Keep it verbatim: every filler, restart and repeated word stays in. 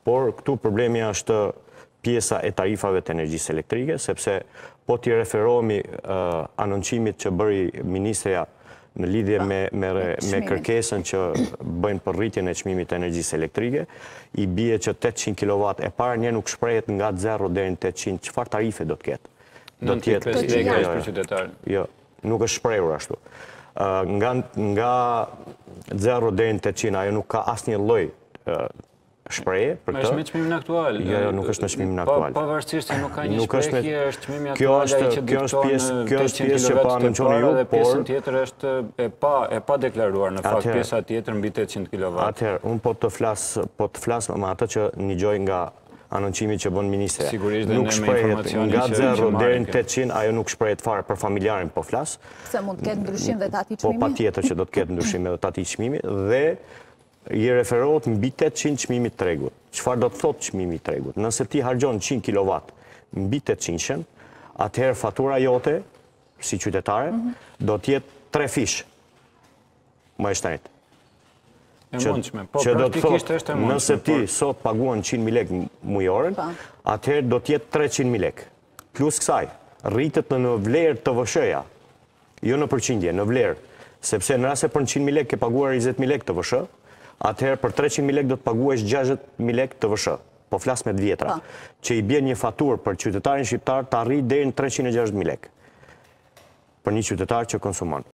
por këtu problemi është pjesa e tarifave të energjisë elektrike, sepse po t'i referohemi anoncimit që bëri Ministreja në lidhje me, me, me kërkesën që bëjnë për rritjen e çmimit të energjisë elektrike, i bie që tetëqind kilowatt e para një nuk shprehet nga zero deri në tetëqind, çfarë tarife do të ketë? Do të jetë lekë për qytetarin. Jo, nuk është shprehur ashtu. Nga nga zero deri në tetëqind ajo nuk ka asnjë lloj shprehje për këtë. Është me çmimin aktual. Jo, jo, nuk është me çmimin aktual. Pavarësisht se nuk ka një shprehje, është çmimi Kjo aktual është ai që kjo është pjesë, kjo është pjesë që pa anoncuar ju, dhe por pjesën tjetër është e pa e pa deklaruar në fakt pjesa tjetër mbi tetëqind kilowatt. Atëherë, unë po të flas, po të flas me atë që ngjoj nga anoncimi që bën ministrja. Sigurisht nuk shprehet nga zero deri në tetëqind, ajo nuk shprehet fare për familjarin, po flas. Se mund të ketë ndryshim dhe tati Po çmimi? patjetër që do të ketë ndryshim edhe tati çmimi dhe i referohet mbi tetëqind çmimit të tregut. Çfarë do të thotë çmimi i tregut? Nëse ti harxhonqind kilowatt mbi tetëqind, atëherë fatura jote si qytetare do të jetë tre fish. Më e shtrenjtë. E mundshme, po që do të praktikisht thotë, është e mundshme. nëse ti sot paguan qind mijë lekë mujorën, atëherë do të jetë treqind mijë lekë. Plus kësaj, rritet në vlerë të V S H-ja, jo në përqindje, në vlerë, sepse në rast se për qind mijë lekë ke paguar njëzet mijë lekë të V S H, atëherë për treqind mijë lekë do të paguash gjashtëdhjetë mijë lekë të V S H. Po flas me të vjetra, që i bën një faturë për qytetarin shqiptar të arrijë deri në treqind e gjashtëdhjetë mijë lekë. Për një qytetar që konsumon.